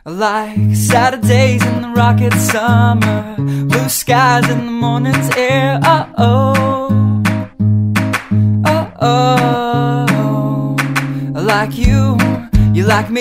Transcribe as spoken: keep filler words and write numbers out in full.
Like Saturdays in the rocket summer, blue skies in the morning's air. Oh oh, oh oh, like you, you like me.